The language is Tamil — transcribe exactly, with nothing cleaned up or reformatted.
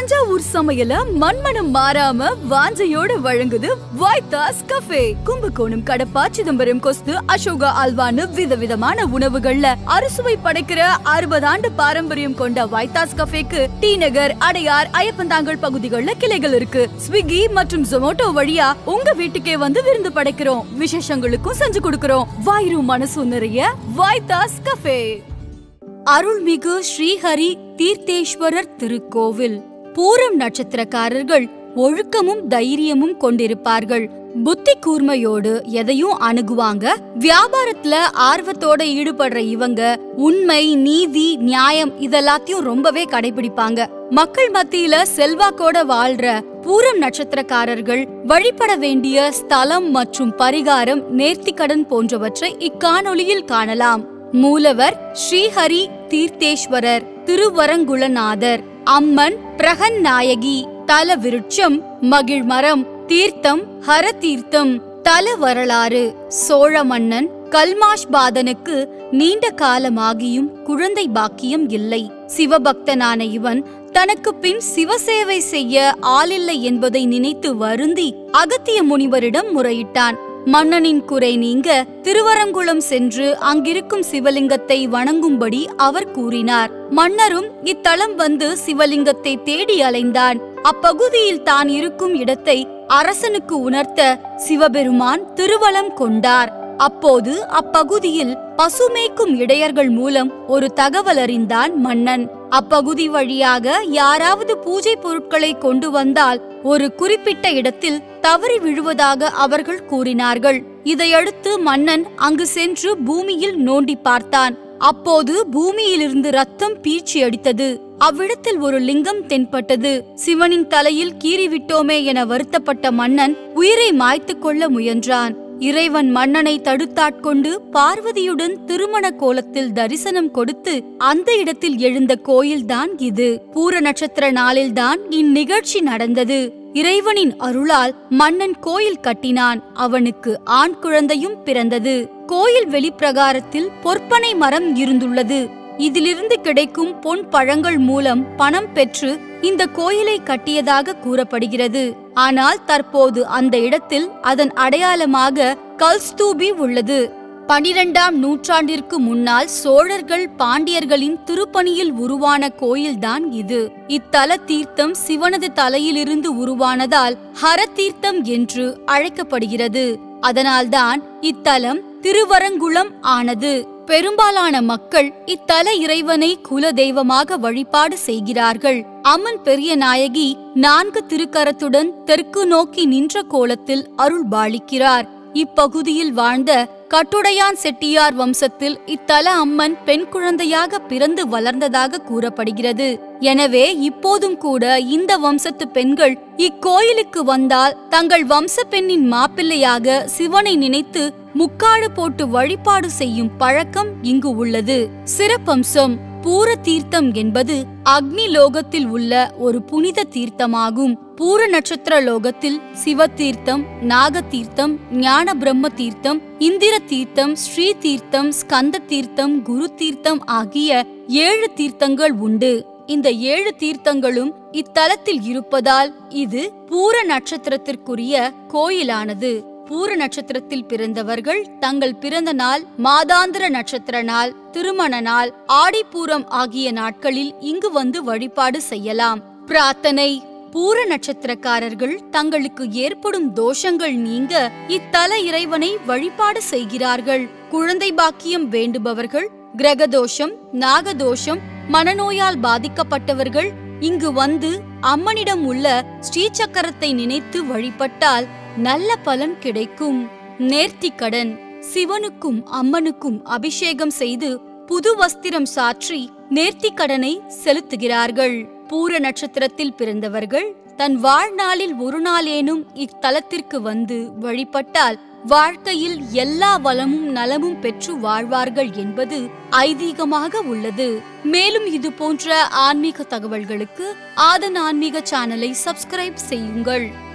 தஞ்சாவூர் சமையல மண்மனம் மாறாம வாஞ்சையோட வழங்குது வைத்தாஸ் கஃபே. கும்பகோணம், கடப்பா, சிதம்பரம், கொஸ்து, அசோகா அல்வான்னு விதவிதமான உணவுகள்ல அறுசுவை படைக்கிற அறுபது ஆண்டு பாரம்பரியம் கொண்ட வைத்தாஸ் கஃபேக்கு டி நகர், அடையார், ஐயப்பந்தாங்கல் பகுதிகள்ல கிளைகள் இருக்கு. ஸ்விக்கி மற்றும் ஜொமேட்டோ வழியா உங்க வீட்டுக்கே வந்து விருந்து படைக்கிறோம். விசேஷங்களுக்கும் செஞ்சு கொடுக்கிறோம். வயிறும் மனசும் நிறைய வைத்தாஸ் கஃபே. அருள்மிகு ஸ்ரீஹரி தீர்த்தேஸ்வரர் திருக்கோவில். பூரம் நட்சத்திரக்காரர்கள் ஒழுக்கமும் தைரியமும் கொண்டிருப்பார்கள். புத்தி கூர்மையோடு எதையும் அணுகுவாங்க. வியாபாரத்துல ஆர்வத்தோட ஈடுபடுற இவங்க உண்மை, நீதி, நியாயம் இதெல்லாத்தையும் ரொம்பவே கடைபிடிப்பாங்க. மக்கள் மத்தியில செல்வாக்கோட வாழ்ற பூரம் நட்சத்திரக்காரர்கள் வழிபட வேண்டிய ஸ்தலம் மற்றும் பரிகாரம், நேர்த்திக்கடன் போன்றவற்றை இக்காணொளியில் காணலாம். மூலவர் ஸ்ரீஹரி தீர்த்தேஸ்வரர், திருவரங்குளநாதர். அம்மன் பிரகன் நாயகி. தல விருட்சம் மகிழ்மரம். தீர்த்தம் ஹர தீர்த்தம். தல வரலாறு. சோழ மன்னன் கல்மாஷ்பாதனுக்கு நீண்ட காலமாகியும் குழந்தை பாக்கியம் இல்லை. சிவபக்தனான இவன் தனக்கு பின் சிவசேவை செய்ய ஆளில்லை என்பதை நினைத்து வருந்தி அகத்திய முனிவரிடம் முறையிட்டான். மன்னனின் குறை நீங்க திருவரங்குளம் சென்று அங்கிருக்கும் சிவலிங்கத்தை வணங்கும்படி அவர் கூறினார். மன்னரும் இத்தலம் வந்து சிவலிங்கத்தை தேடி அலைந்தான். அப்பகுதியில் தான் இருக்கும் இடத்தை அரசனுக்கு உணர்த்த சிவபெருமான் திருவலம் கொண்டார். அப்போது அப்பகுதியில் பசுமேய்க்கும் இடையர்கள் மூலம் ஒரு தகவல் அறிந்தான் மன்னன். அப்பகுதி வழியாக யாராவது பூஜை பொருட்களை கொண்டு வந்தால் ஒரு குறிப்பிட்ட இடத்தில் தவறி விழுவதாக அவர்கள் கூறினார்கள். இதையடுத்து மன்னன் அங்கு சென்று பூமியில் நோண்டி பார்த்தான். அப்போது பூமியிலிருந்து ரத்தம் பீச்சி அடித்தது. அவ்விடத்தில் ஒரு லிங்கம் தென்பட்டது. சிவனின் தலையில் கீறிவிட்டோமே என வருத்தப்பட்ட மன்னன் உயிரை மாய்த்து கொள்ள முயன்றான். இறைவன் மன்னனை தடுத்தாட்கொண்டு பார்வதியுடன் திருமண கோலத்தில் தரிசனம் கொடுத்து அந்த இடத்தில் எழுந்த கோயில்தான் இது. பூர நட்சத்திர நாளில்தான் இந்நிகழ்ச்சி நடந்தது. இறைவனின் அருளால் மன்னன் கோயில் கட்டினான். அவனுக்கு ஆண் குழந்தையும் பிறந்தது. கோயில் வெளிப்பிரகாரத்தில் பொற்பனை மரம் இருந்துள்ளது. இதிலிருந்து கிடைக்கும் பொன் பழங்கள் மூலம் பணம் பெற்று இந்த கோயிலை கட்டியதாக கூறப்படுகிறது. ஆனால் தற்போது அந்த இடத்தில் அதன் அடையாளமாக கல்ஸ்தூபி உள்ளது. பனிரெண்டாம் நூற்றாண்டிற்கு முன்னால் சோழர்கள், பாண்டியர்களின் திருப்பணியில் உருவான கோயில்தான் இது. இத்தல தீர்த்தம் சிவனது தலையிலிருந்து உருவானதால் ஹர தீர்த்தம் என்று அழைக்கப்படுகிறது. அதனால்தான் இத்தலம் திருவரங்குளம் ஆனது. பெரும்பாலான மக்கள் இத்தல இறைவனை குல தெய்வமாக வழிபாடு செய்கிறார்கள். அம்மன் பெரிய நாயகி நான்கு திருக்கரத்துடன் தெற்கு நோக்கி நின்ற கோலத்தில் அருள் பாலிக்கிறார். இப்பகுதியில் வாழ்ந்த கட்டுடையான் செட்டியார் வம்சத்தில் இத்தல அம்மன் பெண் குழந்தையாக பிறந்து வளர்ந்ததாக கூறப்படுகிறது. எனவே இப்போதும் கூட இந்த வம்சத்து பெண்கள் இக்கோயிலுக்கு வந்தால் தங்கள் வம்ச பெண்ணின் மாப்பிள்ளையாக சிவனை நினைத்து முக்காடு போட்டு வழிபாடு செய்யும் பழக்கம் இங்கு உள்ளது. சிறப்பம்சம். பூர தீர்த்தம் என்பது அக்னி லோகத்தில் உள்ள ஒரு புனித தீர்த்தமாகும். பூர நட்சத்திர லோகத்தில் சிவ தீர்த்தம், நாக தீர்த்தம், ஞான பிரம்ம தீர்த்தம், இந்திர தீர்த்தம், ஸ்ரீ தீர்த்தம், ஸ்கந்த தீர்த்தம், குரு தீர்த்தம் ஆகிய ஏழு தீர்த்தங்கள் உண்டு. இந்த ஏழு தீர்த்தங்களும் இத்தலத்தில் இருப்பதால் இது பூர நட்சத்திரத்திற்குரிய கோயிலானது. பூர நட்சத்திரத்தில் பிறந்தவர்கள் தங்கள் பிறந்த நாள், மாதாந்திர நட்சத்திர நாள், திருமண நாள், ஆடிப்பூரம் ஆகிய நாட்களில் இங்கு வந்து வழிபாடு செய்யலாம். பிரார்த்தனை. பூர நட்சத்திரக்காரர்கள் தங்களுக்கு ஏற்படும் தோஷங்கள் நீங்க இத்தல இறைவனை வழிபாடு செய்கிறார்கள். குழந்தை பாக்கியம் வேண்டுபவர்கள், கிரகதோஷம், நாகதோஷம், மனநோயால் பாதிக்கப்பட்டவர்கள் இங்கு வந்து அம்மனிடம் உள்ள ஸ்ரீசக்கரத்தை நினைத்து வழிபட்டால் நல்ல பலன் கிடைக்கும். நேர்த்திக்கடன். சிவனுக்கும் அம்மனுக்கும் அபிஷேகம் செய்து புது வஸ்திரம் சாற்றி நேர்த்திக்கடனை செலுத்துகிறார்கள். பூர நட்சத்திரத்தில் பிறந்தவர்கள் தன் வாழ்நாளில் ஒரு நாளேனும் இத்தலத்திற்கு வந்து வழிபட்டால் வாழ்க்கையில் எல்லா வளமும் நலமும் பெற்று வாழ்வார்கள் என்பது ஐதீகமாக உள்ளது. மேலும் இது போன்ற ஆன்மீக தகவல்களுக்கு ஆதன் ஆன்மீக சேனலை சப்ஸ்கிரைப் செய்யுங்கள்.